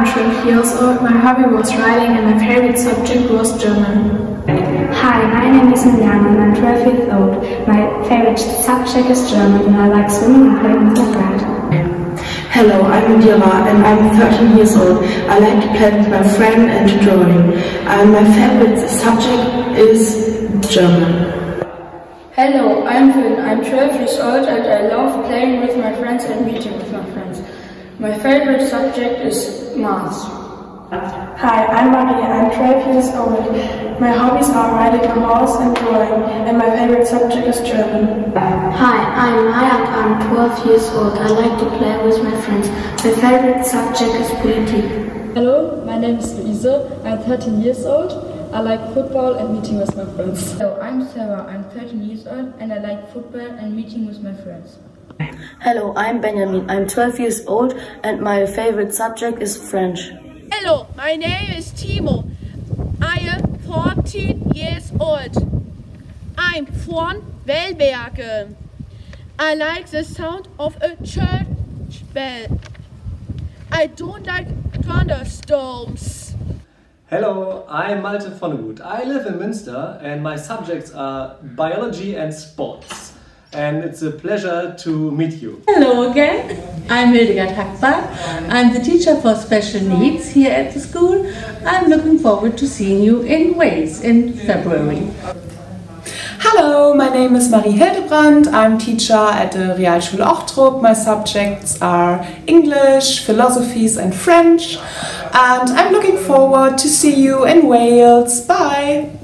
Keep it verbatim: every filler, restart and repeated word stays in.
I'm twelve years old. My hobby was writing and my favorite subject was German. Hi, my name is Milana and I'm twelve years old. My favorite subject is German and I like swimming and playing with my friend. Hello, I'm Indira and I'm thirteen years old. I like to play with my friend and drawing. And my favorite subject is German. Hello, I'm Finn. I'm twelve years old and I love playing with my friends and meeting with my friends. My favorite subject is math. Hi, I'm Maria. I'm twelve years old. My hobbies are riding a horse and drawing, and my favorite subject is German. Hi, I'm Maya and I'm twelve years old. I like to play with my friends. My favorite subject is politics. Hello, my name is Luisa. I'm thirteen years old. I like football and meeting with my friends. Hello, I'm Sarah. I'm thirteen years old and I like football and meeting with my friends. Hello, I'm Benjamin. I'm twelve years old and my favorite subject is French. Hello, my name is Timo. I am fourteen years old. I'm from Wellberge. I like the sound of a church bell. I don't like thunderstorms. Hello, I'm Malte Vonnegut. I live in Münster and my subjects are biology and sports. And it's a pleasure to meet you. Hello again, I'm Hildegard Hackbach. I'm the teacher for special needs here at the school. I'm looking forward to seeing you in Wales in February. Hello, my name is Marie Hildebrand. I'm teacher at the Realschule Ochtrup. My subjects are English, philosophies and French. And I'm looking forward to see you in Wales. Bye!